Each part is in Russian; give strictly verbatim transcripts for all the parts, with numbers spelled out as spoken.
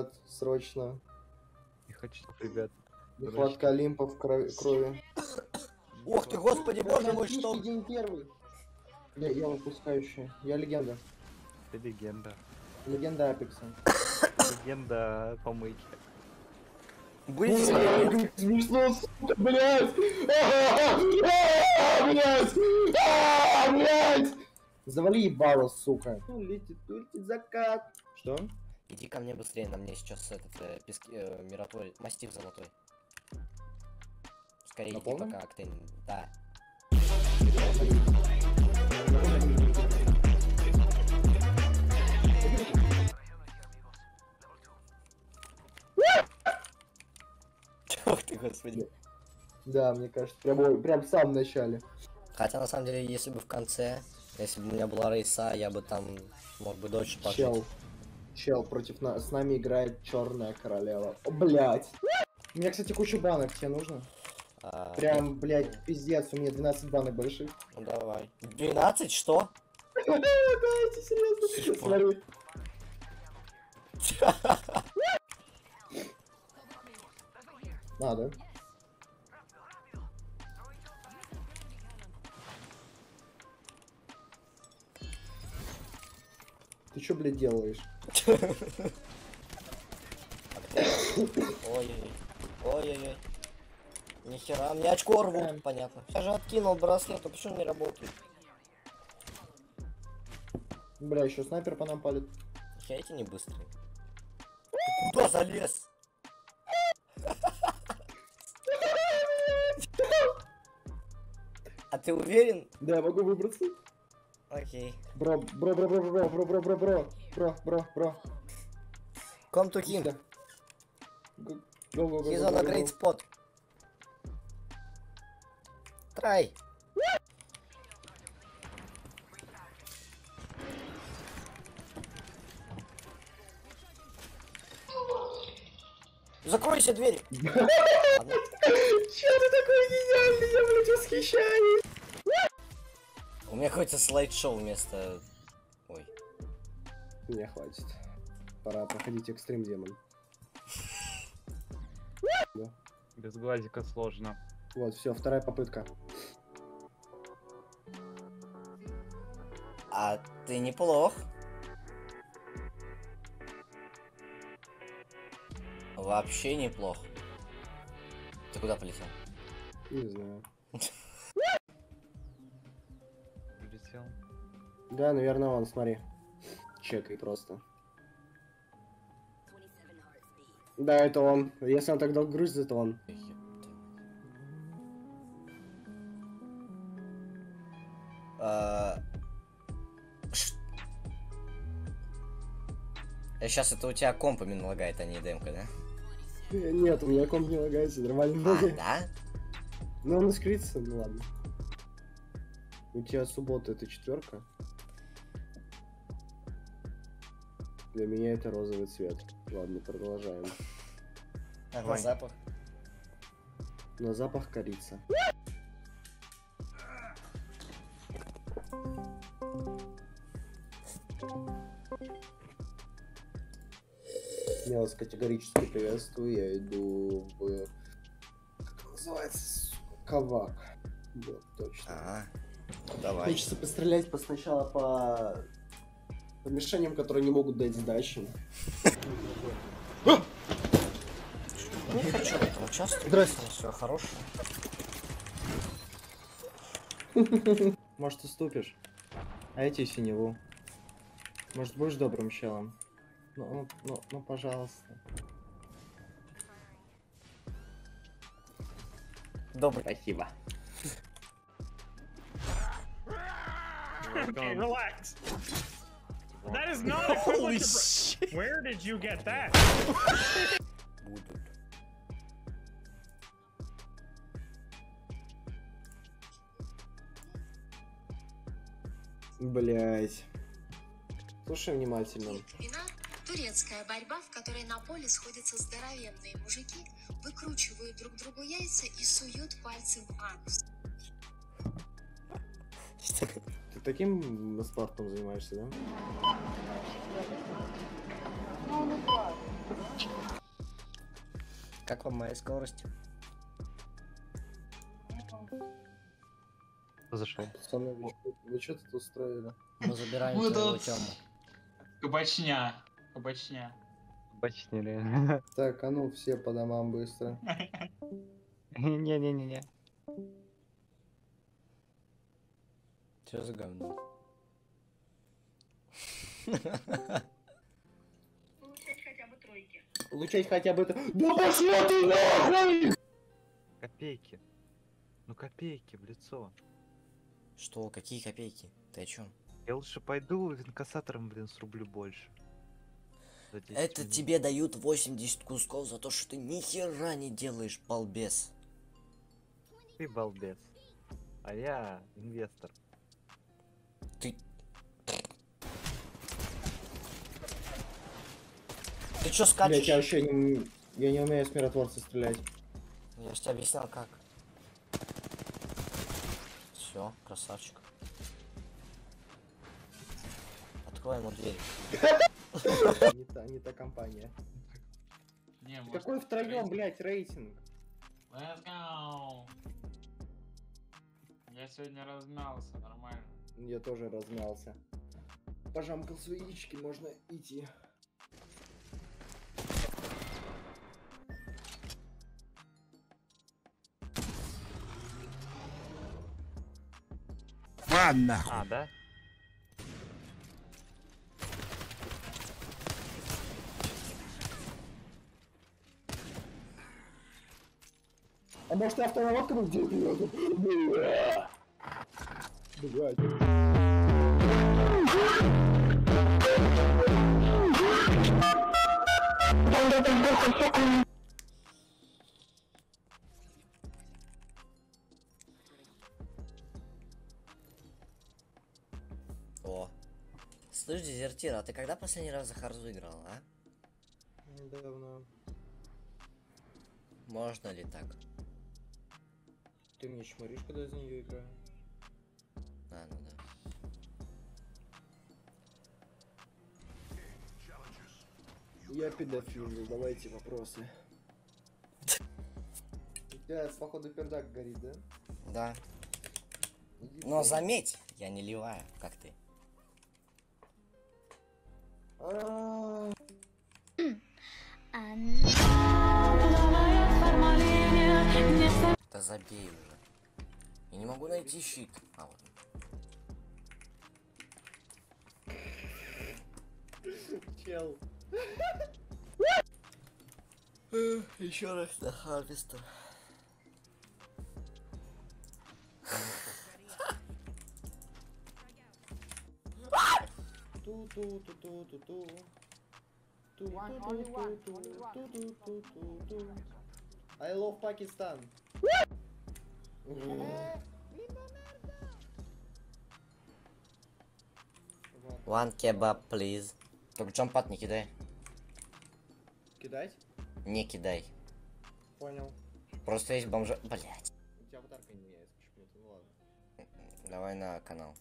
ребят, срочно. Не хочу, ребят. Нехватка Олимпа в крови. крови. Ух ты, господи, боже мой, Отличный что? день первый. Я, я выпускающий. Я легенда. Ты легенда. Легенда Апекса. Легенда помойки. Будете смотреть? Смешно, сука, блядь! Блядь! Блядь! Завали ебало, сука. Летит, летит закат. Что? Иди ко мне быстрее, на мне сейчас этот э, пески, э, миротворец, мастиф золотой. Скорее На иди полном? пока актейн. Да. Ух ты, господи. Да, мне кажется, прям, прям в самом начале. Хотя на самом деле, если бы в конце, если бы у меня была рейса, я бы там мог бы дольше пожить. Чел. Чел против нас. С нами играет черная королева. О, блядь. У меня, кстати, куча банок, тебе нужно? А, Прям, блядь, пиздец, у меня двенадцать банок больших. ну давай. двенадцать, что? Давайте, серьезно. Смотри. Надо. Ты чё, блядь, делаешь? Ой-ой-ой. Ой-ой-ой. Нихера, мне очко рвут, понятно. Я же откинул браслет, а почему не работает? Бля, еще снайпер по нам палит. Я эти не быстрые. Ты куда залез? А ты уверен? Да, я могу выбраться. Окей. Бро, бро, бро, бро, бро, бро, бро, бро, бро, бро, бро, бро. Come to king. Go, go, go, go, He's go, on a go, great go. spot. Try. Закройся двери. Чё ты такой гениальный, я, блядь, восхищаюсь. У меня какое-то слайд-шоу вместо... Ой. Не, хватит. Пора проходить экстрим демон. Да. Без глазика сложно. Вот, все, вторая попытка. А ты неплох. Вообще неплох. Ты куда полетел? Не знаю. Прилетел. Да, наверное, он, смотри. Чекай просто. Да, это он. Если он так долго грузится, то он. А... Ш... Сейчас это у тебя комп именно лагает, а не демка, да? Нет, у меня комп не лагается, нормально. А, да? Ну, он искрится, ну ладно. У тебя суббота это четверка. Для меня это розовый цвет. Ладно, продолжаем. А на запах? На запах корица. Я вас категорически приветствую. Я иду в... Как это называется? Кавак. Вот, точно. А, ну давай. Хочется пострелять по сначала по... по мишеням, которые не могут дать сдачи. Не хочу в этом участвовать. Здрасте. Все хорошее. Может, уступишь? А я тебе синеву. Может, будешь добрым челом? Ну, ну, ну, ну, пожалуйста. Добрый. Спасибо. Okay, relax. That is not equivalent to... Where did you get that? Будут. Блять. Слушай внимательно. Вина – турецкая борьба, в которой на поле сходятся здоровенные мужики, выкручивают друг другу яйца и суют пальцы в анус. Ты таким спортом занимаешься, да? Как вам моя скорость? Кто зашел? Пацаны, вы, чё- вы что тут устроили? Мы забираем Мы твоего тут- Тему. Кабачня. Кабачня. Бачнили. Так, а ну все по домам быстро. Не-не-не-не. Что за говно? Получать хотя бы это... Да пошла ты нахуй! Копейки. Ну копейки в лицо. Что? Какие копейки? Ты о чем? Я лучше пойду инкассатором, блин, срублю больше. За десять Это минут. тебе дают восемьдесят кусков за то, что ты ни хера не делаешь, балбес. Ты балбес. А я инвестор. Ты... Ты чё Блять, скачешь? я вообще не... Я не умею с миротворца стрелять. Я же тебе объяснял как. Все, красавчик. Открой ему дверь. Не та, не та компания. Не, может, Какой втроем, рейтинг? блять, рейтинг? Let's go. Я сегодня размялся, нормально. Я тоже размялся. Пожамкал свои яички, можно идти. А, да? А может и автонаводка был где-то? Блять. О. Слышь, дезертир, а ты когда последний раз за Харзу играл, а? Давно. Можно ли так? Ты мне чморишь, когда я за нее играю? А, ну да. Я педофил, задавайте вопросы. У тебя, походу, пердак горит, да? Да. Иди Но в- заметь, я не ливаю, как ты. А, Да забей уже. Я не могу найти щит. А вот. Чел. Еще раз на Харвестер. Ту-ту-ту-ту-ту-ту. Ту-ту-ту-ту-ту-ту-ту-ту-ту. I love Pakistan. One kebab, please. Только джампад не кидай. Кидать? Не кидай. Понял. Просто есть бомжа... Блять. У тебя аватарка не меняется почему-то, ну ладно. Давай на канал.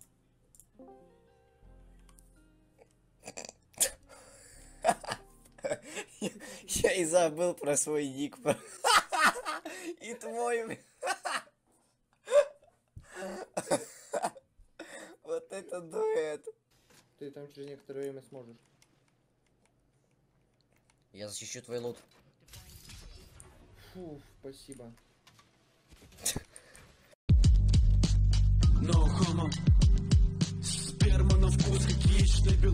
Я и забыл про свой ник. И твой. Вот это дуэт. Ты там через некоторое время сможешь. Я защищу твой лут. Фу, спасибо. No homo. Сперма на вкус как яичный белок.